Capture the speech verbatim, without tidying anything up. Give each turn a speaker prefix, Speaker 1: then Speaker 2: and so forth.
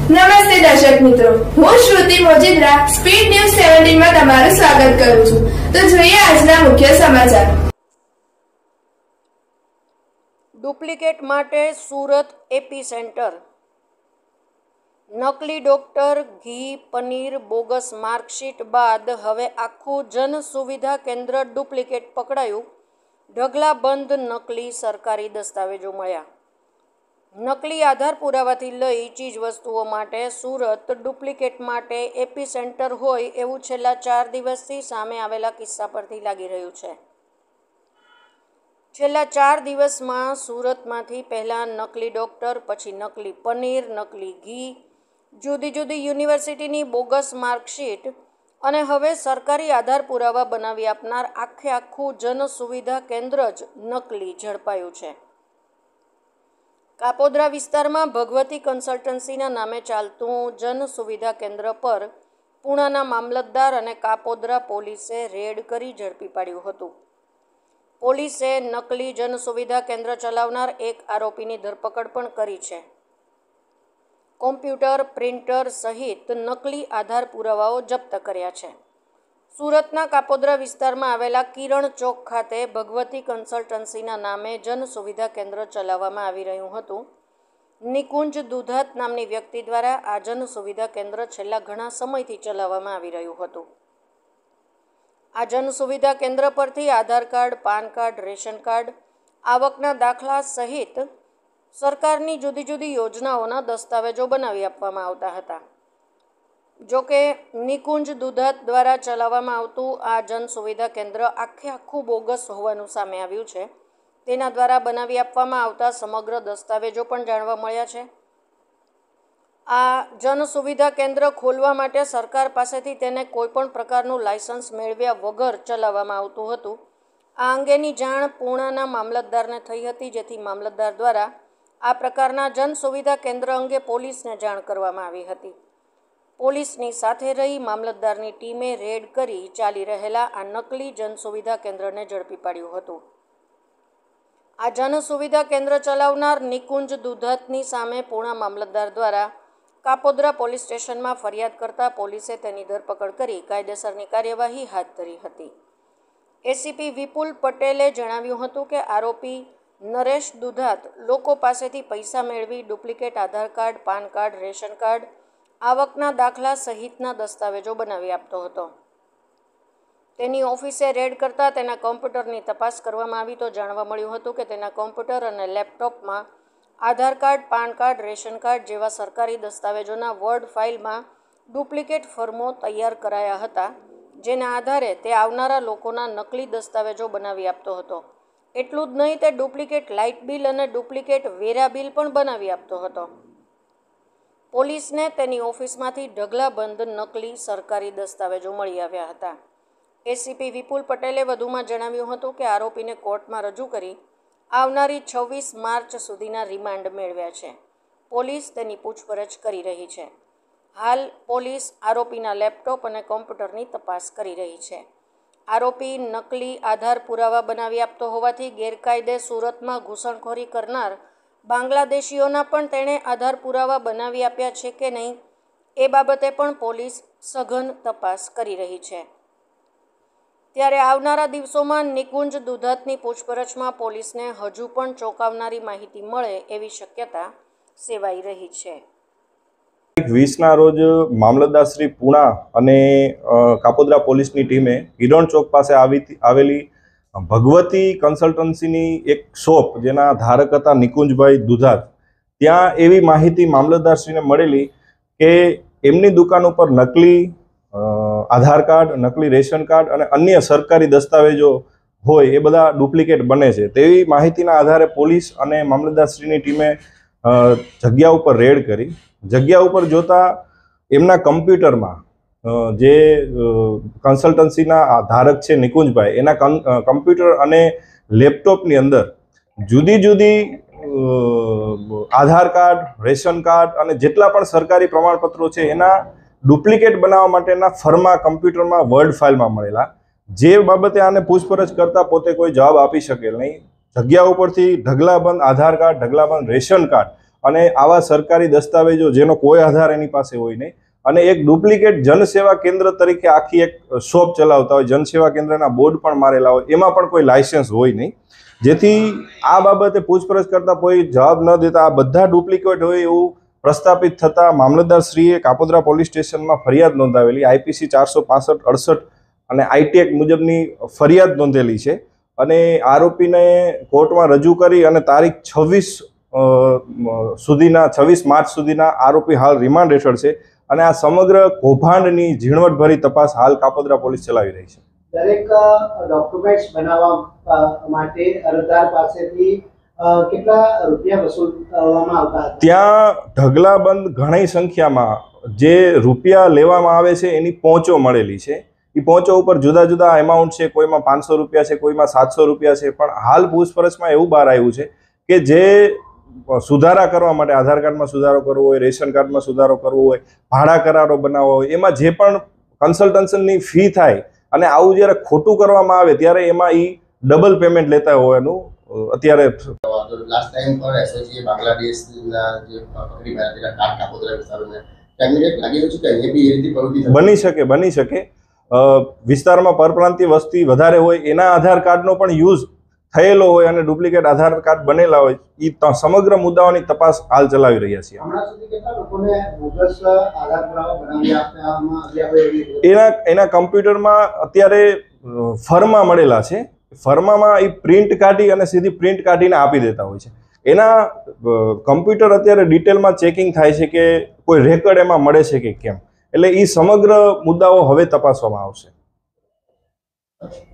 Speaker 1: નમસ્તે દર્શક મિત્રો, હું શ્રુતિ મોજીદ્રા સ્પીડ ન્યૂઝ સત્તર માં તમારું સ્વાગત કરું છું। તો જોઈએ આજના મુખ્ય સમાચાર।
Speaker 2: ડુપ્લિકેટ માટે સુરત એપી સેન્ટર। નકલી ડોક્ટર, ઘી, પનીર, બોગસ માર્કશીટ બાદ હવે આખું જન સુવિધા કેન્દ્ર ડુપ્લિકેટ પકડાયું। ઢગલાબંધ નકલી સરકારી દસ્તાવેજો મળ્યા। નકલી આધાર પુરાવાથી લઈ ચીજ વસ્તુઓ માટે સુરત ડુપ્લિકેટ માટે એપી સેન્ટર હોય એવું છેલ્લા ચાર દિવસથી સામે આવેલા કિસ્સા પરથી લાગી રહ્યું છે। છેલ્લા ચાર દિવસમાં સુરતમાંથી પહેલાં નકલી ડૉક્ટર, પછી નકલી પનીર, નકલી ઘી, જુદી જુદી યુનિવર્સિટીની બોગસ માર્કશીટ અને હવે સરકારી આધાર પુરાવા બનાવી આપનાર આખે આખું જન સુવિધા કેન્દ્ર જ નકલી ઝડપાયું છે। કાપોદ્રા વિસ્તારમાં ભગવતી કન્સલ્ટન્સીના નામે ચાલતું જન સુવિધા કેન્દ્ર પર પૂણાના મામલતદાર અને કાપોદ્રા પોલીસે રેડ કરી ઝડપી પાડ્યું હતું। પોલીસે નકલી જન સુવિધા કેન્દ્ર ચલાવનાર એક આરોપીની ધરપકડ પણ કરી છે। કોમ્પ્યુટર, પ્રિન્ટર સહિત નકલી આધાર પુરાવાઓ જપ્ત કર્યા છે। સુરતના કાપોદ્રા વિસ્તારમાં આવેલા કિરણ ચોક ખાતે ભગવતી કન્સલ્ટન્સીના નામે જન સુવિધા કેન્દ્ર ચલાવવામાં આવી રહ્યું હતું। નિકુંજ દુધાત નામની વ્યક્તિ દ્વારા આ જન સુવિધા કેન્દ્ર છેલ્લા ઘણા સમયથી ચલાવવામાં આવી રહ્યું હતું। આ જન સુવિધા કેન્દ્ર પરથી Aadhaar card, PAN card, ration card, આવકના દાખલા સહિત સરકારની જુદી જુદી યોજનાઓના દસ્તાવેજો બનાવી આપવામાં આવતા હતા। જોકે નિકુંજ દુધાત દ્વારા ચલાવવામાં આવતું આ જન સુવિધા કેન્દ્ર આખે આખું બોગસ હોવાનું સામે આવ્યું છે। તેના દ્વારા બનાવી આપવામાં આવતા સમગ્ર દસ્તાવેજો પણ જાણવા મળ્યા છે। આ જન સુવિધા કેન્દ્ર ખોલવા માટે સરકાર પાસેથી તેને કોઈપણ પ્રકારનું લાયસન્સ મેળવ્યા વગર ચલાવવામાં આવતું હતું। આ અંગેની જાણ પૂણાના મામલતદારને થઈ હતી, જેથી મામલતદાર દ્વારા આ પ્રકારના જન સુવિધા કેન્દ્ર અંગે પોલીસને જાણ કરવામાં આવી હતી। પોલીસની સાથે રહી મામલતદારની ટીમે રેડ કરી ચાલી રહેલા આ નકલી જન સુવિધા કેન્દ્રને ઝડપી પાડ્યું હતું। આ જન સુવિધા કેન્દ્ર ચલાવનાર નિકુંજ દુધાતની સામે પૂણા મામલતદાર દ્વારા કાપોદ્રા પોલીસ સ્ટેશનમાં ફરિયાદ કરતા પોલીસે તેની ધરપકડ કરી કાયદેસરની કાર્યવાહી હાથ ધરી હતી। એસીપી વિપુલ પટેલે જણાવ્યું હતું કે આરોપી નરેશ દુધાત લોકો પાસેથી પૈસા મેળવી duplicate Aadhaar card, PAN card, ration card, આવકના દાખલા સહિતના દસ્તાવેજો બનાવી આપતો હતો। તેની ઓફિસે રેડ કરતાં તેના કોમ્પ્યુટરની તપાસ કરવામાં આવી તો જાણવા મળ્યું હતું કે તેના કોમ્પ્યુટર અને લેપટોપમાં Aadhaar card, PAN card, ration card જેવા સરકારી દસ્તાવેજોના વર્ડ ફાઇલમાં ડુપ્લિકેટ ફોર્મો તૈયાર કરાયા હતા, જેના આધારે તે આવનારા લોકોના નકલી દસ્તાવેજો બનાવી આપતો હતો। એટલું જ નહીં, તે ડુપ્લિકેટ લાઇટ બિલ અને ડુપ્લિકેટ વેરા બિલ પણ બનાવી આપતો હતો। પોલીસને તેની ઓફિસમાંથી ઢગલાબંધ નકલી સરકારી દસ્તાવેજો મળી આવ્યા હતા। એસીપી વિપુલ પટેલે વધુમાં જણાવ્યું હતું કે આરોપીને કોર્ટમાં રજૂ કરી આવનારી છવ્વીસ માર્ચ સુધીના રિમાન્ડ મેળવ્યા છે। પોલીસ તેની પૂછપરછ કરી રહી છે। હાલ પોલીસ આરોપીના લેપટોપ અને કોમ્પ્યુટરની તપાસ કરી રહી છે। આરોપી નકલી આધાર પુરાવા બનાવી આપતો હોવાથી ગેરકાયદે સુરતમાં ઘૂસણખોરી કરનાર બાંગ્લાદેશીઓના પણ તેણે આધાર પુરાવા બનાવી આપ્યા છે કે નહીં એ બાબતે પણ પોલીસ સઘન તપાસ કરી રહી છે। ત્યારે આવનારા દિવસોમાં નિકુંજ દુધાતની પૂછપરછમાં પોલીસને હજુ પણ ચોંકાવનારી માહિતી મળે એવી શક્યતા સેવાઈ રહી છે।
Speaker 3: વીસના રોજ મામલતદાર શ્રી પૂણા અને કાપોદ્રા પોલીસની ટીમે કિરણ ચોક પાસે આવી આવેલી ભગવતી કન્સલ્ટન્સીની એક શોપ જેના ધારક હતા નિકુંજભાઈ દુધાત, ત્યાં એવી માહિતી મામલતદારશ્રીને મળેલી કે એમની દુકાન ઉપર નકલી આધાર કાર્ડ, નકલી રેશન કાર્ડ અને અન્ય સરકારી દસ્તાવેજો હોય એ બધા ડુપ્લિકેટ બને છે। તેવી માહિતીના આધારે પોલીસ અને મામલતદારશ્રીની ટીમે જગ્યા ઉપર રેડ કરી। જગ્યા ઉપર જોતા એમના કમ્પ્યુટરમાં જે કન્સલ્ટન્સીના ધારક છે નિકુંજભાઈ, એના કમ્પ્યુટર અને લેપટોપની અંદર જુદી જુદી આધાર કાર્ડ, રેશન કાર્ડ અને જેટલા પણ સરકારી પ્રમાણપત્રો છે એના ડુપ્લિકેટ બનાવવા માટેના ફર્મા કમ્પ્યુટરમાં વર્ડ ફાઇલમાં મળેલા, જે બાબતે આને પૂછપરછ કરતા પોતે કોઈ જવાબ આપી શકેલ નહીં। જગ્યા ઉપરથી ઢગલાબંધ આધાર કાર્ડ, ઢગલાબંધ રેશન કાર્ડ અને આવા સરકારી દસ્તાવેજો જેનો કોઈ આધાર એની પાસે હોય નહીં, અને એક ડુપ્લિકેટ જનસેવા કેન્દ્ર તરીકે આખી એક શોપ ચલાવતા હોય, જનસેવા કેન્દ્રના બોર્ડ પણ મારેલા હોય, એમાં પણ કોઈ લાયસન્સ હોય નહીં, જેથી આ બાબતે પૂછપરછ કરતા કોઈ જવાબ ન દેતા આ બધા ડુપ્લિકેટ હોય એવું પ્રસ્થાપિત થતા મામલતદારશ્રીએ કાપોદ્રા પોલીસ સ્ટેશનમાં ફરિયાદ નોંધાવેલી, આઈપીસી ચારસો પાસઠ અડસઠ અને આઈટી એક્ટ મુજબની ફરિયાદ નોંધેલી છે, અને આરોપીને કોર્ટમાં રજૂ કરી અને તારીખ છવ્વીસ સુધીના છવ્વીસ માર્ચ સુધીના આરોપી હાલ રિમાન્ડ હેઠળ છે, અને આ સમગ્ર કૌભાંડની ઝીણવટભરી તપાસ હાલ કાપોદ્રા પોલીસ ચલાવી રહી છે.
Speaker 4: દરેક ડોક્યુમેન્ટ્સ બનાવવા માટે અરજદાર પાસેથી કેટલા રૂપિયા વસૂલવામાં આવતા હતા? ત્યાં
Speaker 3: ઢગલાબંધ ઘણી સંખ્યામાં જે રૂપિયા લેવામાં આવે છે એની પહોંચો મળેલી છે. એ પહોંચો ઉપર જુદા જુદા એમાઉન્ટ છે, કોઈમાં પાંચસો રૂપિયા છે, કોઈમાં સાતસો રૂપિયા છે, પણ હાલ પૂછપરછમાં એવું બહાર આવ્યું છે કે જે સુધારા કરવા માટે, આધાર કાર્ડમાં સુધારો કરવો હોય, રેશન કાર્ડમાં સુધારો કરવો હોય, ભાડા કરારો બનાવવા હોય, એમાં જે પણ કન્સલ્ટન્સની ફી થાય અને આવું જ્યારે ખોટું કરવામાં આવે ત્યારે એમાં એ ડબલ પેમેન્ટ લેતા હોવાનું અત્યારે
Speaker 5: લાસ્ટ ટાઈમ પર એસઓજીએ બાંગ્લાદેશના જે પકડી પાડેલા કાર કાપોદ્રા વિસ્તારોને ક્યાંક ને ક્યાંક લાગી રહ્યું છે કે એ બી એ રીતે પ્રવૃત્તિ
Speaker 3: બની શકે બની શકે વિસ્તારમાં પરપ્રાંતીય વસ્તી વધારે હોય, એના આધાર કાર્ડનો પણ યુઝ થયેલો હોય અને ડુપ્લિકેટ આધાર કાર્ડ બનેલા હોય, એ સમગ્ર મુદ્દાઓની તપાસ હાલ ચલાવી રહ્યા છીએ.
Speaker 4: હમણાં સુધી કેટલા લોકોને બોગસ આધાર પુરાવા બનાવી આપવામાં આવ્યા હોય?
Speaker 3: એના એના કમ્પ્યુટરમાં અત્યારે ફર્મા મળેલા છે, ફર્મામાં એ પ્રિન્ટ કાઢી અને સીધી પ્રિન્ટ કાઢીને આપી દેતા હોય છે. એના કમ્પ્યુટર અત્યારે ડિટેલમાં ચેકિંગ થાય છે કે કોઈ રેકર્ડ એમાં મળે છે કે કેમ, એટલે એ સમગ્ર મુદ્દાઓ હવે તપાસવામાં આવશે.